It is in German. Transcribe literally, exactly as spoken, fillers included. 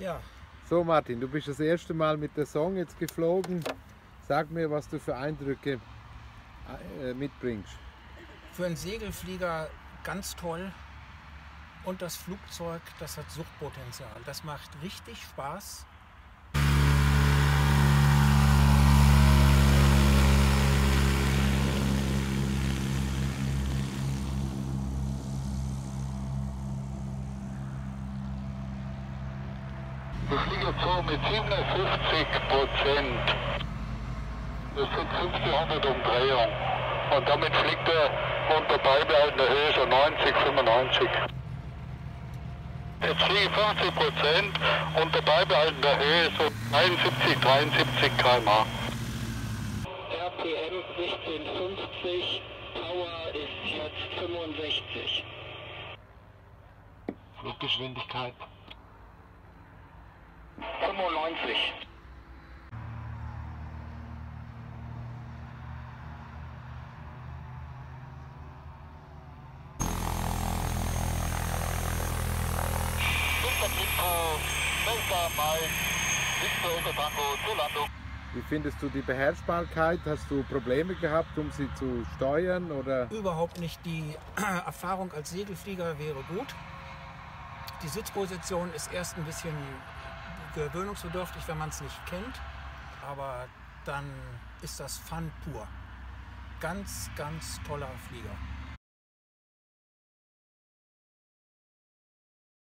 Ja. So Martin, du bist das erste Mal mit der Song jetzt geflogen. Sag mir, was du für Eindrücke äh, mitbringst. Für einen Segelflieger ganz toll. Und das Flugzeug, das hat Suchtpotenzial. Das macht richtig Spaß. Ich fliege jetzt so mit siebenundfünfzig Prozent. Das sind fünfzehnhundert Umdrehungen. Und damit fliegt er unter beibehaltener Höhe so neunzig, fünfundneunzig. Jetzt fliege ich fünfzig Prozent unter beibehaltener Höhe so einundsiebzig, dreiundsiebzig Kilometer pro Stunde. R P M sechzehnhundertfünfzig, Power ist jetzt fünfundsechzig. Fluggeschwindigkeit fünfundneunzig. Wie findest du die Beherrschbarkeit? Hast du Probleme gehabt, um sie zu steuern? Oder? Überhaupt nicht. Die Erfahrung als Segelflieger wäre gut. Die Sitzposition ist erst ein bisschen gewöhnungsbedürftig, wenn man es nicht kennt. Aber dann ist das Fun pur. Ganz, ganz toller Flieger.